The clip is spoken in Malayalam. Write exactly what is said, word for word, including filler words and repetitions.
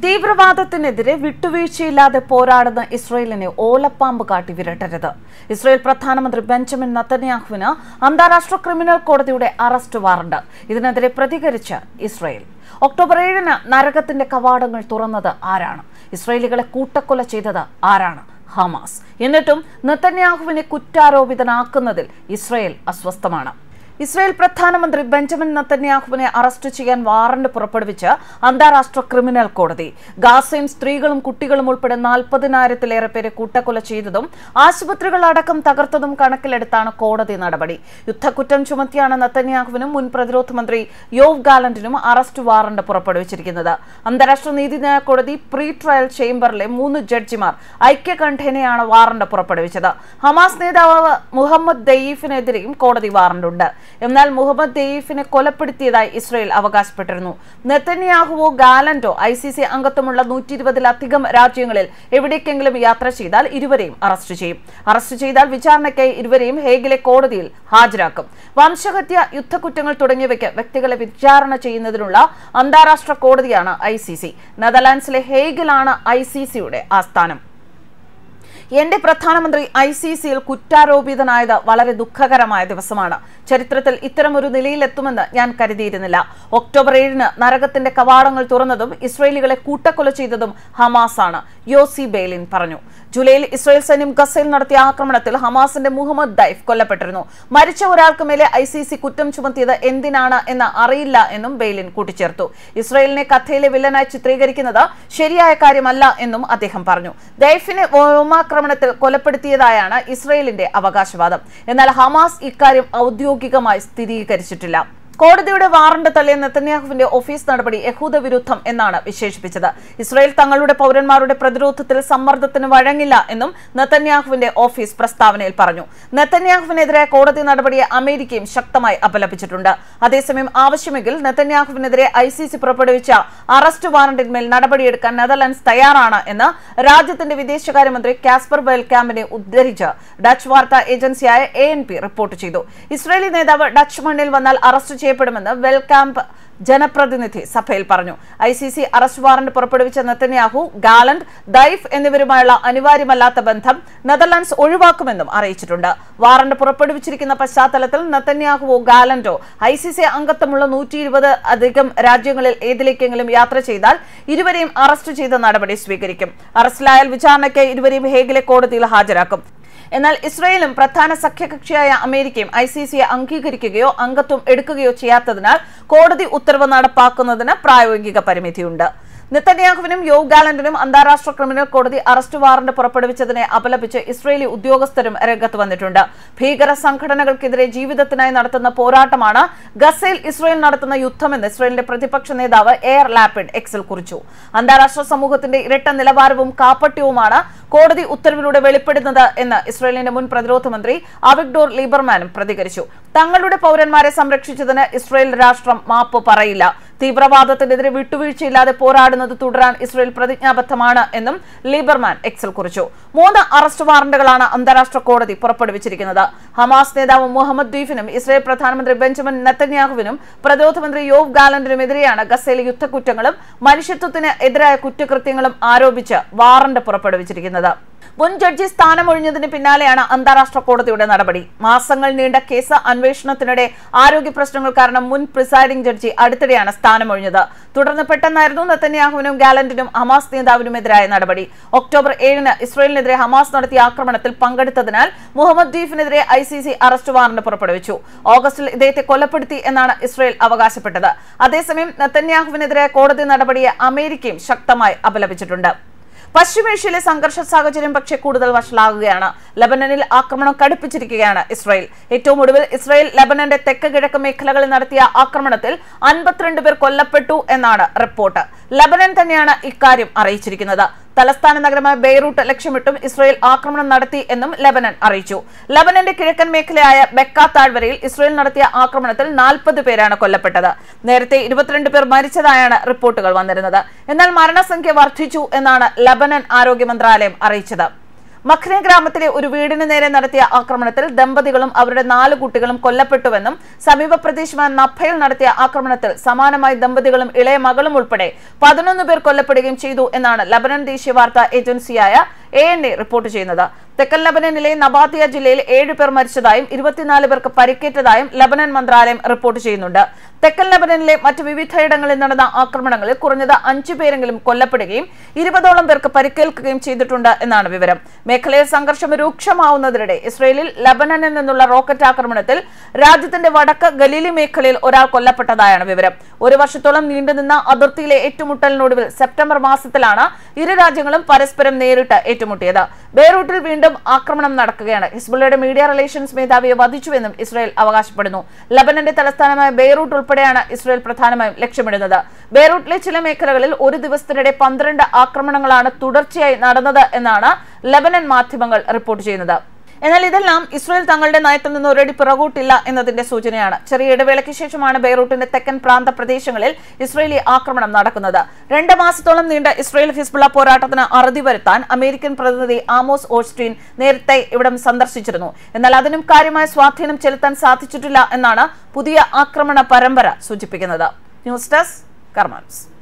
തീവ്രവാദത്തിനെതിരെ വിട്ടുവീഴ്ചയില്ലാതെ പോരാടുന്ന ഇസ്രയേലിനെ ഓലപ്പാമ്പ് കാട്ടി വിരട്ടരുത്. ഇസ്രയേൽ പ്രധാനമന്ത്രി ബെഞ്ചമിൻ നെതന്യാഹുവിന് അന്താരാഷ്ട്ര ക്രിമിനൽ കോടതിയുടെ അറസ്റ്റ് വാറണ്ട്. ഇതിനെതിരെ പ്രതികരിച്ച് ഇസ്രയേൽ. ഒക്ടോബർ ഏഴിന് നരകത്തിന്റെ കവാടങ്ങൾ തുറന്നത് ആരാണ്? ഇസ്രയേലികളെ കൂട്ടക്കൊല ചെയ്തത് ആരാണ്? ഹമാസ്. എന്നിട്ടും നെതന്യാഹുവിനെ കുറ്റാരോപിതനാക്കുന്നതിൽ ഇസ്രയേൽ അസ്വസ്ഥമാണ്. ഇസ്രയേൽ പ്രധാനമന്ത്രി ബെഞ്ചമിൻ നെതന്യാഹുവിനെ അറസ്റ്റ് ചെയ്യാൻ വാറണ്ട് പുറപ്പെടുവിച്ച് അന്താരാഷ്ട്ര ക്രിമിനൽ കോടതി. ഗാസയും സ്ത്രീകളും കുട്ടികളും ഉൾപ്പെടെ നാൽപ്പതിനായിരത്തിലേറെ പേരെ കൂട്ടക്കൊല ചെയ്തതും ആശുപത്രികൾ അടക്കം തകർത്തതും കണക്കിലെടുത്താണ് കോടതി നടപടി. യുദ്ധക്കുറ്റം ചുമത്തിയാണ് നെതന്യാഹുവിനും മുൻ പ്രതിരോധ മന്ത്രി യോവ് ഗാലന്റിനും അറസ്റ്റ് വാറണ്ട് പുറപ്പെടുവിച്ചിരിക്കുന്നത്. അന്താരാഷ്ട്ര നീതിന്യായ കോടതി പ്രീ ട്രയൽ ചേംബറിലെ മൂന്ന് ജഡ്ജിമാർ ഐക്യകണ്ഠേനയാണ് വാറണ്ട് പുറപ്പെടുവിച്ചത്. ഹമാസ് നേതാവ് മുഹമ്മദ് ദയീഫിനെതിരെയും കോടതി വാറണ്ടുണ്ട്. എന്നാൽ മുഹമ്മദ് ദയീഫിനെ കൊലപ്പെടുത്തിയതായി ഇസ്രയേൽ അവകാശപ്പെട്ടിരുന്നു. നെതന്യാഹുവോ ഗാലന്റോ ഐ സി സി അംഗത്വമുള്ള നൂറ്റി ഇരുപതിലധികം രാജ്യങ്ങളിൽ എവിടേക്കെങ്കിലും യാത്ര ചെയ്താൽ ഇരുവരെയും അറസ്റ്റ് ചെയ്യും. അറസ്റ്റ് ചെയ്താൽ വിചാരണയ്ക്കായി ഇരുവരെയും ഹേഗിലെ കോടതിയിൽ ഹാജരാക്കും. വംശഹത്യ, യുദ്ധക്കുറ്റങ്ങൾ തുടങ്ങിയവയ്ക്ക് വ്യക്തികളെ വിചാരണ ചെയ്യുന്നതിനുള്ള അന്താരാഷ്ട്ര കോടതിയാണ് ഐ സി സി. നെതർലാൻഡ്സിലെ ഹേഗിലാണ് ഐ സി സിയുടെ ആസ്ഥാനം. എന്റെ പ്രധാനമന്ത്രി ഐ സി സിയിൽ കുറ്റാരോപിതനായത് വളരെ ദുഃഖകരമായ ദിവസമാണ്. ചരിത്രത്തിൽ ഇത്തരമൊരു നിലയിലെത്തുമെന്ന് ഞാൻ കരുതിയിരുന്നില്ല. ഒക്ടോബർ ഏഴിന് നരകത്തിന്റെ കവാടങ്ങൾ തുറന്നതും ഇസ്രയേലികളെ കൂട്ടക്കൊല ചെയ്തതും ഹമാസാണ്, യോസി ബെയ്ലിൻ പറഞ്ഞു. ജൂലൈയിൽ ഇസ്രയേൽ സൈന്യം ഗസയിൽ നടത്തിയ ആക്രമണത്തിൽ ഹമാസിന്റെ മുഹമ്മദ് ദൈഫ് കൊല്ലപ്പെട്ടിരുന്നു. മരിച്ച ഒരാൾക്ക് മേലെ ഐ സി സി കുറ്റം ചുമത്തിയത് എന്തിനാണ് എന്ന് അറിയില്ല എന്നും ബെയ്ലിൻ കൂട്ടിച്ചേർത്തു. ഇസ്രയേലിനെ കഥയിലെ വില്ലനായി ചിത്രീകരിക്കുന്നത് ശരിയായ കാര്യമല്ല എന്നും അദ്ദേഹം പറഞ്ഞു. ദൈഫിനെ വ്യോമാക്രമണത്തിൽ കൊലപ്പെടുത്തിയതായാണ് ഇസ്രയേലിന്റെ അവകാശവാദം. എന്നാൽ ഹമാസ് ഇക്കാര്യം ഔദ്യോഗികമായി സ്ഥിരീകരിച്ചിട്ടില്ല. കോടതിയുടെ വാറണ്ട് തള്ളിയ നെതന്യാഹുവിന്റെ ഓഫീസ് നടപടി യഹൂദ വിരുദ്ധം എന്നാണ് വിശേഷിപ്പിച്ചത്. ഇസ്രയേൽ തങ്ങളുടെ പൗരന്മാരുടെ പ്രതിരോധത്തിൽ സമ്മർദ്ദത്തിന് വഴങ്ങില്ല എന്നും നെതന്യാഹുവിന്റെ ഓഫീസ് പ്രസ്താവനയിൽ പറഞ്ഞു. നെതന്യാഹുവിനെതിരെ കോടതി നടപടിയെ അമേരിക്കയും ശക്തമായി അപലപിച്ചിട്ടുണ്ട്. അതേസമയം ആവശ്യമെങ്കിൽ നെതന്യാഹുവിനെതിരെ ഐ സി സി പുറപ്പെടുവിച്ച അറസ്റ്റ് വാറണ്ടിന്മേൽ നടപടിയെടുക്കാൻ നെതർലൻഡ്സ് തയ്യാറാണ് എന്ന് രാജ്യത്തിന്റെ വിദേശകാര്യമന്ത്രി കാസ്പർ വെൽകാമ്പിനെ ഉദ്ധരിച്ച് ഡച്ച് വാർത്താ ഏജൻസിയായ എ എൻ പി റിപ്പോർട്ട് ചെയ്തു. ഇസ്രയേലി നേതാവ് ഡച്ച് മണ്ണിൽ വന്നാൽ അറസ്റ്റ് ചെയ്യപ്പെടുമെന്ന് വെൽകാമ്പ് ജനപ്രതിനിധി സഭയിൽ പറഞ്ഞു. I C C arrest warrant പുറപ്പെടുവിച്ച നെതന്യാഹു, ഗാലന്റ്, ദൈഫ് എന്നിവരുമായുള്ള അനിവാര്യമല്ലാത്ത ബന്ധം നെതർലാൻഡ്സ് ഒഴിവാക്കുമെന്നും അറിയിച്ചിട്ടുണ്ട്. വാറണ്ട് പുറപ്പെടുവിച്ചിരിക്കുന്ന പശ്ചാത്തലത്തിൽ നെതന്യാഹുവോ ഗാലന്റോ ഐ സി സി അംഗത്വമുള്ള നൂറ്റി ഇരുപത് അധികം രാജ്യങ്ങളിൽ ഏതിലേക്കെങ്കിലും യാത്ര ചെയ്താൽ ഇരുവരെയും അറസ്റ്റ് ചെയ്ത നടപടി സ്വീകരിക്കും. അറസ്റ്റിലായാൽ വിചാരണയ്ക്ക് ഇരുവരെയും ഹേഗിലെ കോടതിയിൽ ഹാജരാക്കും. എന്നാൽ ഇസ്രയേലും പ്രധാന സഖ്യകക്ഷിയായ അമേരിക്കയും ഐ സി സിയെ അംഗീകരിക്കുകയോ അംഗത്വം എടുക്കുകയോ ചെയ്യാത്തതിനാൽ കോടതി ഉത്തരവ് നടപ്പാക്കുന്നതിന് പ്രായോഗിക പരിമിതിയുണ്ട്. നെതന്യാഹുവിനും യോവ് ഗാലന്റിനും അന്താരാഷ്ട്ര ക്രിമിനൽ കോടതി അറസ്റ്റ് വാറണ്ട് പുറപ്പെടുവിച്ചതിനെ അപലപിച്ച് ഇസ്രയേലി ഉദ്യോഗസ്ഥരും രംഗത്ത് വന്നിട്ടുണ്ട്. ഭീകര സംഘടനകൾക്കെതിരെ ജീവിതത്തിനായി നടത്തുന്ന പോരാട്ടമാണ് ഗസയിൽ ഇസ്രയേൽ നടത്തുന്ന യുദ്ധമെന്ന് ഇസ്രയേലിന്റെ പ്രതിപക്ഷ നേതാവ് എയർ ലാപിഡ് എക്സിൽ കുറിച്ചു. അന്താരാഷ്ട്ര സമൂഹത്തിന്റെ ഇരട്ട നിലവാരവും കാപ്പട്യവുമാണ് കോടതി ഉത്തരവിലൂടെ വെളിപ്പെടുന്നത് എന്ന് ഇസ്രയേലിന്റെ മുൻ പ്രതിരോധ മന്ത്രി അവിഗ്ഡോർ ലീബർമാനും പ്രതികരിച്ചു. തങ്ങളുടെ പൗരന്മാരെ സംരക്ഷിച്ചതിന് ഇസ്രയേൽ രാഷ്ട്രം മാപ്പ് പറയില്ല. തീവ്രവാദത്തിനെതിരെ വിട്ടുവീഴ്ചയില്ലാതെ പോരാടുന്നത് തുടരാൻ ഇസ്രയേൽ പ്രതിജ്ഞാബദ്ധമാണ് എന്നും ലീബർമാൻ എക്സിൽ കുറിച്ചു. മൂന്ന് അറസ്റ്റ് വാറണ്ടുകളാണ് അന്താരാഷ്ട്ര കോടതി പുറപ്പെടുവിച്ചിരിക്കുന്നത്. ഹമാസ് നേതാവ് മുഹമ്മദ് ദീഫിനും ഇസ്രയേൽ പ്രധാനമന്ത്രി ബെഞ്ചമിൻ നെതന്യാഹുവിനും പ്രതിരോധ മന്ത്രി യോവ് ഗാലന്റിനുമെതിരെയാണ് ഗസയിലെ യുദ്ധക്കുറ്റങ്ങളും മനുഷ്യത്വത്തിന് എതിരായ കുറ്റകൃത്യങ്ങളും ആരോപിച്ച് വാറണ്ട് പുറപ്പെടുവിച്ചിരിക്കുന്നത്. മുൻ ജഡ്ജി സ്ഥാനമൊഴിഞ്ഞതിന് പിന്നാലെയാണ് അന്താരാഷ്ട്ര കോടതിയുടെ നടപടി. മാസങ്ങൾ നീണ്ട കേസ് അന്വേഷണത്തിനിടെ ആരോഗ്യ പ്രശ്നങ്ങൾ കാരണം മുൻ പ്രിസൈഡിംഗ് ജഡ്ജി അടുത്തിടെയാണ് സ്ഥാനമൊഴിഞ്ഞത്. തുടർന്ന് പെട്ടെന്നായിരുന്നു നെതന്യാഹുവിനും ഗാലന്റിനും ഹമാസ് നേതാവിനുമെതിരായ നടപടി. ഒക്ടോബർ ഏഴിന് ഇസ്രയേലിനെതിരെ ഹമാസ് നടത്തിയ ആക്രമണത്തിൽ പങ്കെടുത്തതിനാൽ മുഹമ്മദ് ദീഫിനെതിരെ I C C arrest warrant പുറപ്പെടുവിച്ചു. ഓഗസ്റ്റിൽ ഇദ്ദേഹത്തെ കൊലപ്പെടുത്തി എന്നാണ് ഇസ്രയേൽ അവകാശപ്പെട്ടത്. അതേസമയം നെതന്യാഹുവിനെതിരെ കോടതി നടപടിയെ അമേരിക്കയും ശക്തമായി അപലപിച്ചിട്ടുണ്ട്. പശ്ചിമേഷ്യയിലെ സംഘർഷ സാഹചര്യം പക്ഷേ കൂടുതൽ വഷളാകുകയാണ്. ലബനനിൽ ആക്രമണം കടുപ്പിച്ചിരിക്കുകയാണ് ഇസ്രായേൽ. ഏറ്റവും ഒടുവിൽ ഇസ്രായേൽ ലബനന്റെ തെക്ക് കിഴക്ക് മേഖലകളിൽ നടത്തിയ ആക്രമണത്തിൽ അൻപത്തിരണ്ട് പേർ കൊല്ലപ്പെട്ടു എന്നാണ് റിപ്പോർട്ട്. ലബനൻ തന്നെയാണ് ഇക്കാര്യം അറിയിച്ചിരിക്കുന്നത്. തലസ്ഥാന നഗരമായ ബെയ്റൂട്ട് ലക്ഷ്യമിട്ടും ഇസ്രായേൽ ആക്രമണം നടത്തി എന്നും ലബനൻ അറിയിച്ചു. ലബനന്റെ കിഴക്കൻ മേഖലയായ ബെക്ക താഴ്വരയിൽ ഇസ്രായേൽ നടത്തിയ ആക്രമണത്തിൽ നാൽപ്പത് പേരാണ് കൊല്ലപ്പെട്ടത്. നേരത്തെ ഇരുപത്തിരണ്ട് പേർ മരിച്ചതായാണ് റിപ്പോർട്ടുകൾ വന്നിരുന്നത്. എന്നാൽ മരണസംഖ്യ വർദ്ധിച്ചു എന്നാണ് ലബനൻ ആരോഗ്യ മന്ത്രാലയം അറിയിച്ചത്. മഖ്നെ ഗ്രാമത്തിലെ ഒരു വീടിന് നേരെ നടത്തിയ ആക്രമണത്തിൽ ദമ്പതികളും അവരുടെ നാല് കുട്ടികളും കൊല്ലപ്പെട്ടുവെന്നും സമീപ പ്രദേശമായ നഫയിൽ നടത്തിയ ആക്രമണത്തിൽ സമാനമായി ദമ്പതികളും ഇളയ മകളും ഉൾപ്പെടെ പതിനൊന്ന് പേർ കൊല്ലപ്പെടുകയും ചെയ്തു എന്നാണ് ലബനൻ ദേശീയ വാർത്താ ഏജൻസിയായ എ എൻ എ റിപ്പോർട്ട് ചെയ്യുന്നത്. തെക്കൻ ലബനനിലെ നബാത്തിയ ജില്ലയിൽ ഏഴ് പേർ മരിച്ചതായും ഇരുപത്തിനാല് പേർക്ക് പരിക്കേറ്റതായും ലബനൻ മന്ത്രാലയം റിപ്പോർട്ട് ചെയ്യുന്നുണ്ട്. തെക്കൻ ലബനനിലെ മറ്റ് വിവിധയിടങ്ങളിൽ നടന്ന ആക്രമണങ്ങളിൽ കുറഞ്ഞത് അഞ്ചു പേരെങ്കിലും കൊല്ലപ്പെടുകയും ഇരുപതോളം പേർക്ക് പരിക്കേൽക്കുകയും ചെയ്തിട്ടുണ്ട് എന്നാണ് വിവരം. മേഖലയിൽ സംഘർഷം രൂക്ഷമാവുന്നതിനിടെ ഇസ്രയേലിൽ ലബനനിൽ നിന്നുള്ള റോക്കറ്റ് ആക്രമണത്തിൽ രാജ്യത്തിന്റെ വടക്ക് ഗലീലി മേഖലയിൽ ഒരാൾ കൊല്ലപ്പെട്ടതായാണ് വിവരം. ഒരു വർഷത്തോളം നീണ്ടുനിന്ന അതിർത്തിയിലെ ഏറ്റുമുട്ടലിനൊടുവിൽ സെപ്റ്റംബർ മാസത്തിലാണ് ഇരു രാജ്യങ്ങളും പരസ്പരം നേരിട്ട് ഏറ്റുമുട്ടിയത്. ബെയ്റൂട്ടിൽ വീണ്ടും ആക്രമണം നടക്കുകയാണ്. ഹിസ്ബുള്ളയുടെ മീഡിയ റിലേഷൻസ് മേധാവിയെ വധിച്ചുവെന്നും ഇസ്രയേൽ അവകാശപ്പെടുന്നു. ലബനന്റെ തലസ്ഥാനമായ ബെയ്റൂട്ട് ഉൾപ്പെടെയാണ് ഇസ്രയേൽ പ്രധാനമായും ലക്ഷ്യമിടുന്നത്. ബെയ്റൂട്ടിലെ ചില മേഖലകളിൽ ഒരു ദിവസത്തിനിടെ പന്ത്രണ്ട് ആക്രമണങ്ങളാണ് തുടർച്ചയായി നടന്നത് എന്നാണ് ലബനൻ മാധ്യമങ്ങൾ റിപ്പോർട്ട് ചെയ്യുന്നത്. എന്നാൽ ഇതെല്ലാം ഇസ്രയേൽ തങ്ങളുടെ നയത്തിൽ നിന്ന് ഒരടി പിറകോട്ടില്ല എന്നതിന്റെ സൂചനയാണ്. ചെറിയ ഇടവേളയ്ക്ക് ശേഷമാണ് ബെയ്റൂട്ടിന്റെ തെക്കൻ പ്രാന്ത പ്രദേശങ്ങളിൽ ഇസ്രയേലി ആക്രമണം നടക്കുന്നത്. രണ്ട് മാസത്തോളം നീണ്ട ഇസ്രയേൽ ഹിസ്ബുള്ള പോരാട്ടത്തിന് അറുതി വരുത്താൻ അമേരിക്കൻ പ്രതിനിധി ആമോസ് ഓസ്റ്റീൻ നേരത്തെ ഇവിടം സന്ദർശിച്ചിരുന്നു. എന്നാൽ അതിനും കാര്യമായ സ്വാധീനം ചെലുത്താൻ സാധിച്ചിട്ടില്ല എന്നാണ് പുതിയ ആക്രമണ പരമ്പര സൂചിപ്പിക്കുന്നത്. News desk കർമാൻസ്.